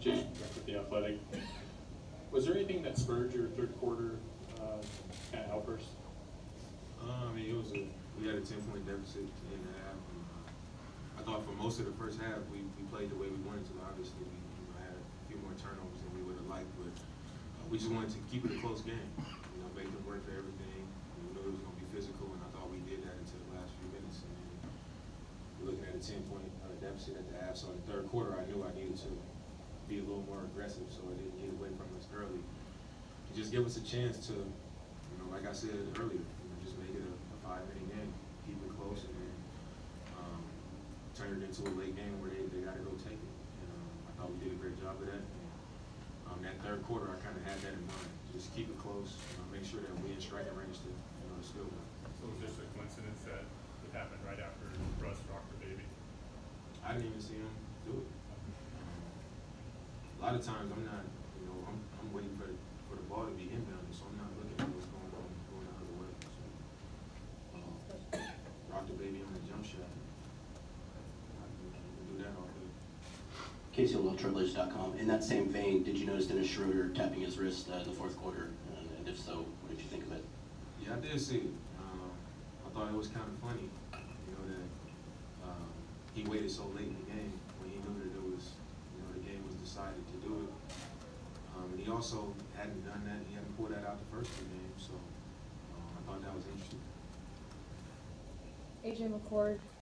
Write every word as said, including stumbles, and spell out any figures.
Jason with the Athletic. Was there anything that spurred your third quarter uh, kind of outburst? Uh, I mean, it was a we had a ten point deficit in the half. And, uh, I thought for most of the first half we, we played the way we wanted to. Obviously, we you know, had a few more turnovers than we would have liked, but uh, we just wanted to keep it a close game. You know, make them work for everything. We knew it was going to be physical, and I thought we did that until the last few minutes. And then we're looking at a ten point uh, deficit at the half. So in the third quarter, I knew I needed to be a little more aggressive, so I didn't get away from us early. And just give us a chance to, you know, like I said earlier, you know, just make it a, a five-inning game, keep it close, and then um, turn it into a late game where they, they got to go take it. And um, I thought we did a great job of that. And, um, that third quarter, I kind of had that in mind. Just keep it close, you know, make sure that we're in striking range to, you know, to still win. So was this a coincidence that it happened right after Russ rocked the baby? I didn't even see him do it. A lot of times I'm not, you know, I'm, I'm waiting for the, for the ball to be inbounded, so I'm not looking at what's going on, going the other way. So, um, rock the baby on the jump shot. I can, I can do that all day. Casey Little, Trailblazers dot com. In that same vein, did you notice Dennis Schroeder tapping his wrist uh, in the fourth quarter? And, and if so, what did you think of it? Yeah, I did see it. Um, I thought it was kind of funny, you know, that um, he waited so late in the game when he knew that it was, you know, the game was decided to do it. Um, and he also hadn't done that. He hadn't pulled that out the first two games, so um, I thought that was interesting. A J McCord,